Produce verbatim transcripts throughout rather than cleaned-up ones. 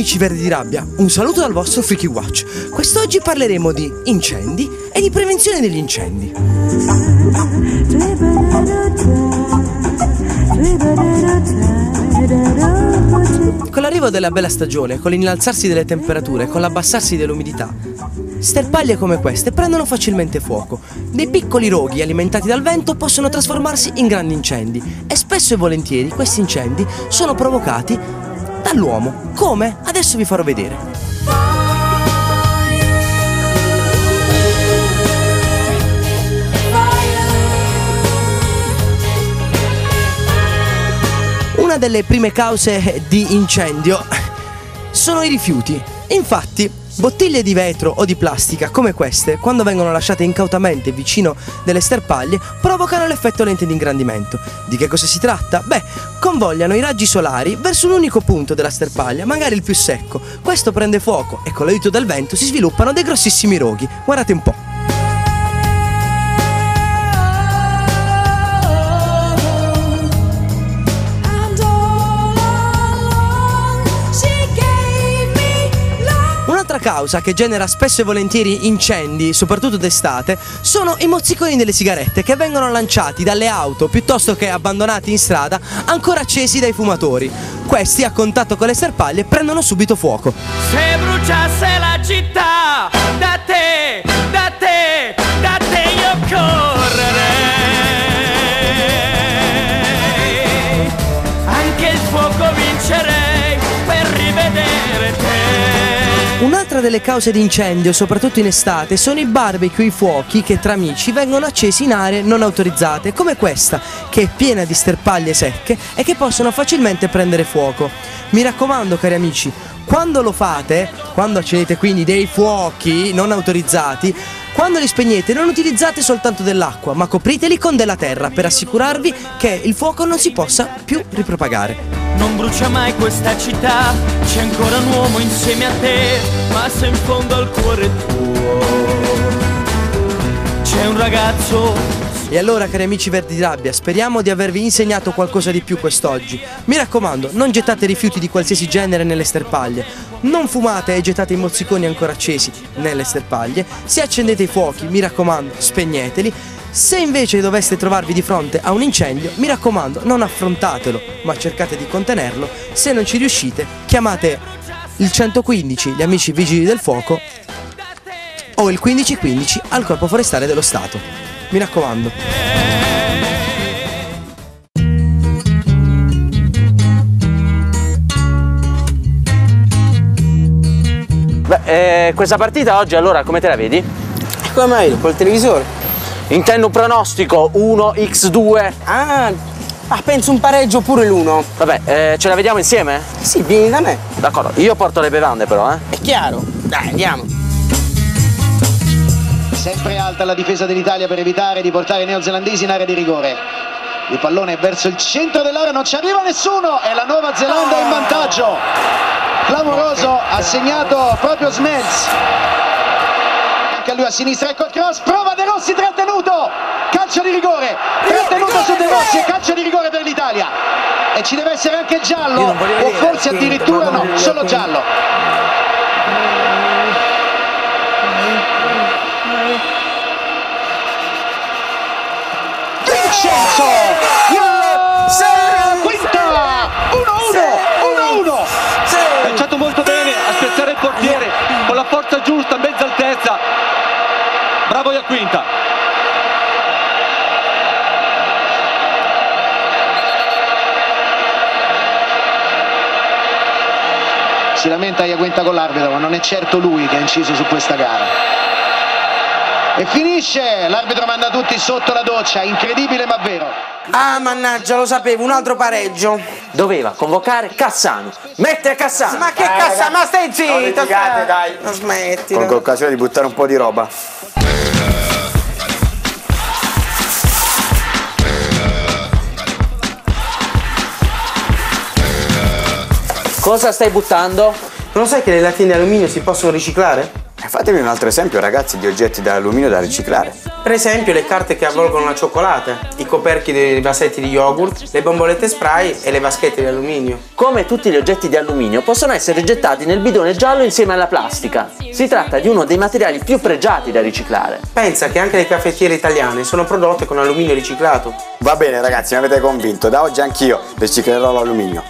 amici verdi di rabbia, un saluto dal vostro Freaky Watch. Quest'oggi parleremo di incendi e di prevenzione degli incendi. Con l'arrivo della bella stagione, con l'innalzarsi delle temperature, con l'abbassarsi dell'umidità, sterpaglie come queste prendono facilmente fuoco. Dei piccoli roghi alimentati dal vento possono trasformarsi in grandi incendi e spesso e volentieri questi incendi sono provocati dall'uomo. Come? Adesso vi farò vedere. Una delle prime cause di incendio sono i rifiuti. Infatti, bottiglie di vetro o di plastica come queste, quando vengono lasciate incautamente vicino delle sterpaglie, provocano l'effetto lente di ingrandimento. Di che cosa si tratta? Beh, convogliano i raggi solari verso un unico punto della sterpaglia, magari il più secco. Questo prende fuoco e con l'aiuto del vento si sviluppano dei grossissimi roghi. Guardate un po'. Un'altra causa che genera spesso e volentieri incendi, soprattutto d'estate, sono i mozziconi delle sigarette che vengono lanciati dalle auto piuttosto che abbandonati in strada, ancora accesi dai fumatori. Questi, a contatto con le sterpaglie, prendono subito fuoco. Se bruciasse la città, da te, da te, da te io correrei, anche il fuoco vincerei per rivedere te. Un'altra delle cause di incendio, soprattutto in estate, sono i barbecue, i fuochi che tra amici vengono accesi in aree non autorizzate, come questa, che è piena di sterpaglie secche e che possono facilmente prendere fuoco. Mi raccomando, cari amici, quando lo fate, quando accendete quindi dei fuochi non autorizzati, quando li spegnete non utilizzate soltanto dell'acqua, ma copriteli con della terra per assicurarvi che il fuoco non si possa più ripropagare. Non brucia mai questa città, c'è ancora un uomo insieme a te, ma se in fondo al cuore tuo c'è un ragazzo. E allora, cari amici verdi di rabbia, speriamo di avervi insegnato qualcosa di più quest'oggi. Mi raccomando, non gettate rifiuti di qualsiasi genere nelle sterpaglie, non fumate e gettate i mozziconi ancora accesi nelle sterpaglie. Se accendete i fuochi, mi raccomando, spegneteli. Se invece doveste trovarvi di fronte a un incendio, mi raccomando, non affrontatelo, ma cercate di contenerlo. Se non ci riuscite, chiamate il centoquindici, gli amici vigili del fuoco, o il quindici quindici al Corpo Forestale dello Stato. Mi raccomando. Beh, eh, questa partita oggi allora come te la vedi? Come mai? Col televisore? Intendo un pronostico uno a due. Ah, ah, penso un pareggio pure l'uno. Vabbè, eh, ce la vediamo insieme? Sì, vieni da me. D'accordo, io porto le bevande però, eh. È chiaro. Dai, andiamo. Sempre alta la difesa dell'Italia per evitare di portare i neozelandesi in area di rigore. Il pallone è verso il centro dell'area, non ci arriva nessuno e la Nuova Zelanda è in vantaggio. Clamoroso, ha segnato proprio Smells. Anche a lui a sinistra, ecco il cross, prova De Rossi, trattenuto, calcio di rigore, trattenuto su De Rossi e calcio di rigore per l'Italia. E ci deve essere anche giallo, o forse addirittura no, solo giallo. Vincenzo, la quinta, uno a uno. Ha lanciato molto bene a spezzare il portiere con la forza giusta, a mezza altezza. Bravo Iaquinta. Si lamenta Iaquinta con l'arbitro, ma non è certo lui che ha inciso su questa gara. E finisce, l'arbitro manda tutti sotto la doccia, incredibile ma vero. Ah, mannaggia, lo sapevo, un altro pareggio. Doveva convocare Cassano. Mette Cassano. Ma che cazzo, ma stai zitto, stai. Dai. Non smetti. Colgo l'occasione di buttare un po' di roba. Cosa stai buttando? Non sai che le lattine di alluminio si possono riciclare? Fatemi un altro esempio, ragazzi, di oggetti d'alluminio da riciclare. Per esempio le carte che avvolgono la cioccolata, i coperchi dei vasetti di yogurt, le bombolette spray e le vaschette di alluminio. Come tutti gli oggetti di alluminio possono essere gettati nel bidone giallo insieme alla plastica. Si tratta di uno dei materiali più pregiati da riciclare. Pensa che anche le caffettiere italiane sono prodotte con alluminio riciclato. Va bene ragazzi, mi avete convinto, da oggi anch'io riciclerò l'alluminio.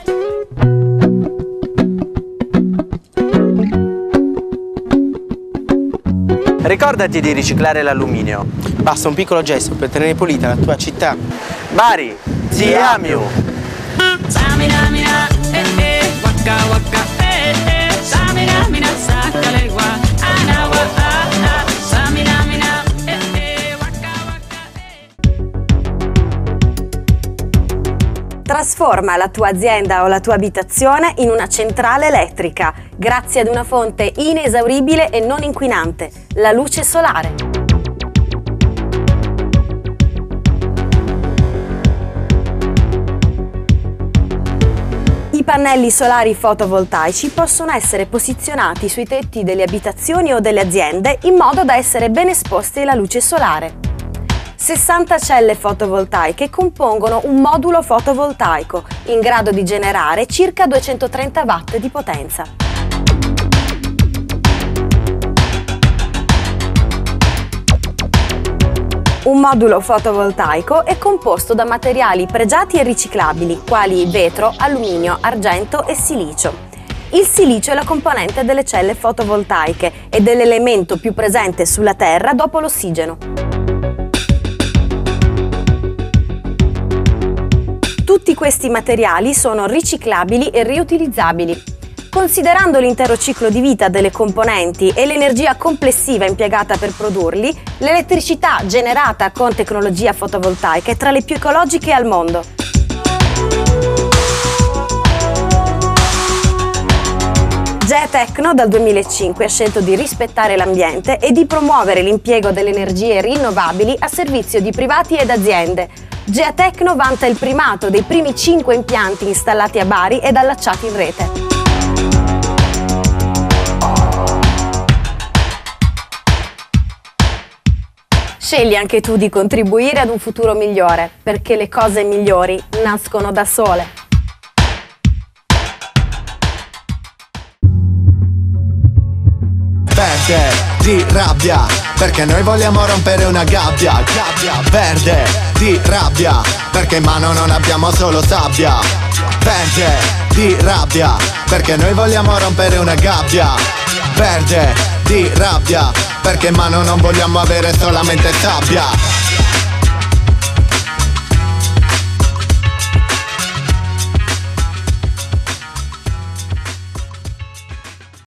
Ricordati di riciclare l'alluminio. Basta un piccolo gesto per tenere pulita la tua città. Bari, ti amiu! Samina mina, eh eh, waka waka, eh eh, samina mina, saccale qua, ana wa ah ah, samina mina, eh eh, waka waka. Trasforma la tua azienda o la tua abitazione in una centrale elettrica, grazie ad una fonte inesauribile e non inquinante, la luce solare. I pannelli solari fotovoltaici possono essere posizionati sui tetti delle abitazioni o delle aziende in modo da essere ben esposti alla luce solare. sessanta celle fotovoltaiche compongono un modulo fotovoltaico in grado di generare circa duecentotrenta watt di potenza. Un modulo fotovoltaico è composto da materiali pregiati e riciclabili, quali vetro, alluminio, argento e silicio. Il silicio è la componente delle celle fotovoltaiche ed è l'elemento più presente sulla Terra dopo l'ossigeno. Tutti questi materiali sono riciclabili e riutilizzabili. Considerando l'intero ciclo di vita delle componenti e l'energia complessiva impiegata per produrli, l'elettricità generata con tecnologia fotovoltaica è tra le più ecologiche al mondo. Geotecno dal duemilacinque ha scelto di rispettare l'ambiente e di promuovere l'impiego delle energie rinnovabili a servizio di privati ed aziende. Geotecno vanta il primato dei primi cinque impianti installati a Bari ed allacciati in rete. Scegli anche tu di contribuire ad un futuro migliore, perché le cose migliori nascono da sole. Verde di rabbia, perché noi vogliamo rompere una gabbia. Gabbia verde di rabbia, perché in mano non abbiamo solo sabbia. Verde di rabbia, perché noi vogliamo rompere una gabbia. Verde di rabbia, perché in mano non vogliamo avere solamente sabbia.